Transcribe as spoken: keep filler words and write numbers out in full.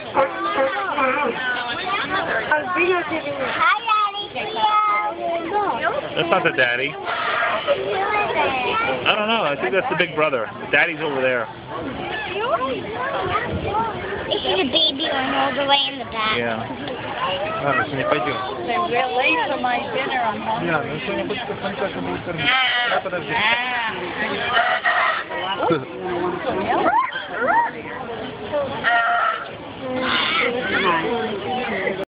I'm videotaping this. Hi, Daddy. That's not the daddy. I don't know. I think that's the big brother. Daddy's over there. This is a baby one all the way in the back. Yeah. Ладно, что не пойдем. We're late for my dinner. I'm home. Не, ну сегодня хочешь посмотреть, как будет кормить. Да, подожди. Ah.